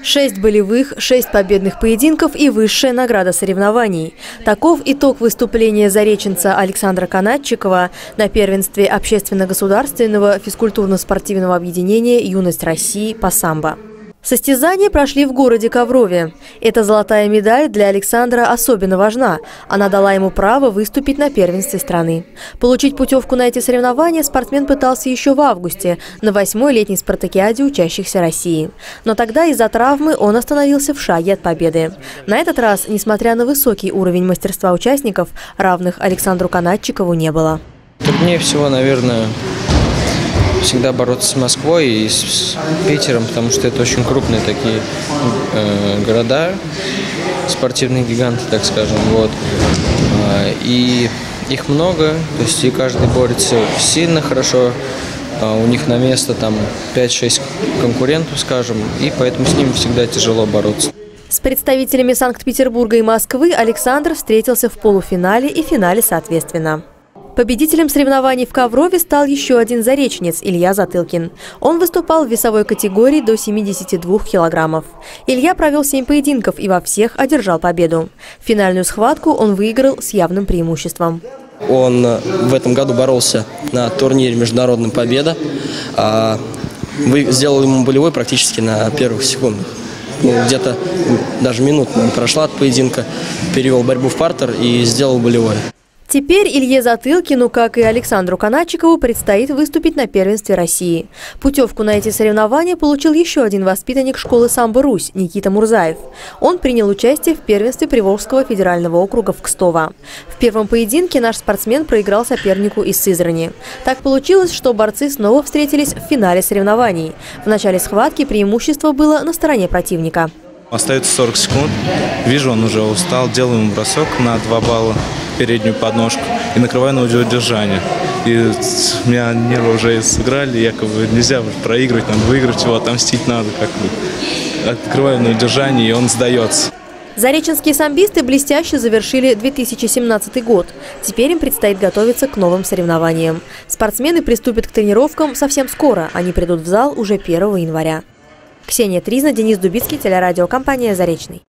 6 болевых, 6 победных поединков и высшая награда соревнований. Таков итог выступления зареченца Александра Канатчикова на первенстве общественно-государственного физкультурно-спортивного объединения «Юность России» по самбо. Состязания прошли в городе Коврове. Эта золотая медаль для Александра особенно важна. Она дала ему право выступить на первенстве страны. Получить путевку на эти соревнования спортсмен пытался еще в августе на 8-й летней спартакиаде учащихся России. Но тогда из-за травмы он остановился в шаге от победы. На этот раз, несмотря на высокий уровень мастерства участников, равных Александру Канатчикову не было. Труднее всего, наверное, всегда бороться с Москвой и с Питером, потому что это очень крупные такие города, спортивные гиганты, так скажем. Вот. И их много, то есть и каждый борется сильно хорошо. У них на место там 5-6 конкурентов, скажем, и поэтому с ними всегда тяжело бороться. С представителями Санкт-Петербурга и Москвы Александр встретился в полуфинале и финале соответственно. Победителем соревнований в Коврове стал еще один зареченец Илья Затылкин. Он выступал в весовой категории до 72 килограммов. Илья провел 7 поединков и во всех одержал победу. Финальную схватку он выиграл с явным преимуществом. Он в этом году боролся на турнире «Международная победа». Сделал ему болевой практически на первых секундах. Где-то даже минута не прошла от поединка. Перевел борьбу в партер и сделал болевой. Теперь Илье Затылкину, как и Александру Канатчикову, предстоит выступить на первенстве России. Путевку на эти соревнования получил еще один воспитанник школы самбо «Русь» Никита Мурзаев. Он принял участие в первенстве Приволжского федерального округа в Кстово. В первом поединке наш спортсмен проиграл сопернику из Сызрани. Так получилось, что борцы снова встретились в финале соревнований. В начале схватки преимущество было на стороне противника. Остается 40 секунд. Вижу, он уже устал. Делаю ему бросок на 2 балла, переднюю подножку и накрываю на удержание. И у меня нервы уже сыграли, якобы нельзя проигрывать, надо выиграть его, отомстить надо как-бы. Открываю на удержание, и он сдается. Зареченские самбисты блестяще завершили 2017 год. Теперь им предстоит готовиться к новым соревнованиям. Спортсмены приступят к тренировкам совсем скоро. Они придут в зал уже 1 января. Ксения Тризна, Денис Дубицкий, телерадиокомпания «Заречный».